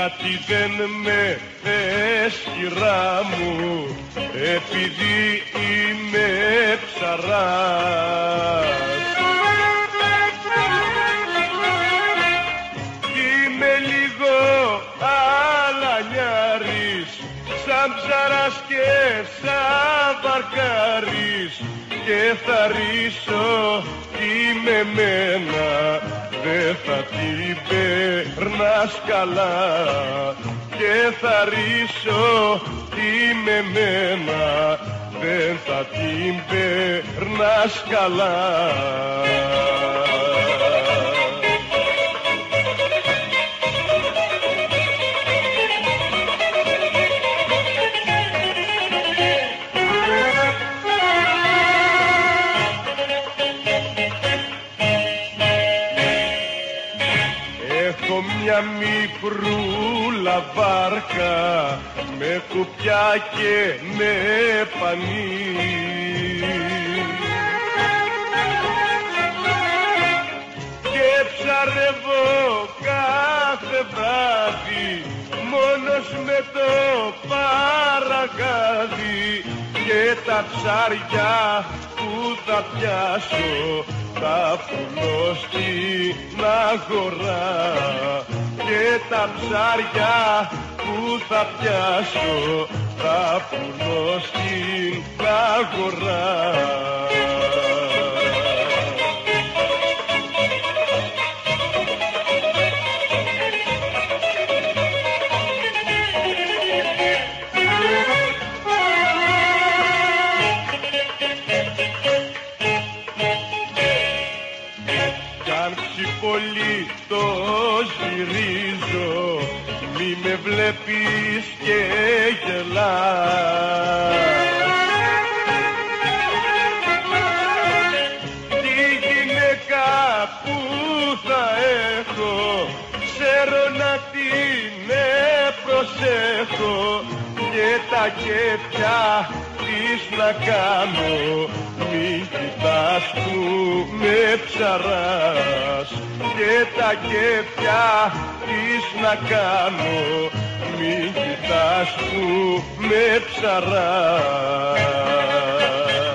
Γιατί δεν με θες κυρά μου, επειδή είμαι ψαράς. Είμαι λίγο αλανιάρης, σαν ψαράς και σαν βαρκάρης, και θα ρίσω τι με μένα, δεν θα την περνάς καλά. Και θα ρίσω τι με μένα, δεν θα την περνάς καλά. Έχω μια μικρούλα βάρκα με κουπιά και με πανί, και ψαρεύω κάθε βράδυ μόνος με το παρακάδι, και τα ψάρια που θα πιάσω θα πουλώ στην αγορά, και τα ψάρια που θα πιάσω θα πουλώ στην αγορά. Πολύ το σβηρίζω, μη με βλέπεις και γελάς. Τη γυναίκα που θα έχω, ξέρω να την προσέχω, και τα κέφια της να κάνω, μην κοιτάς που με ψαράς. Και τα κέφια της να κάνω, μην κοιτάς που με ψαράς.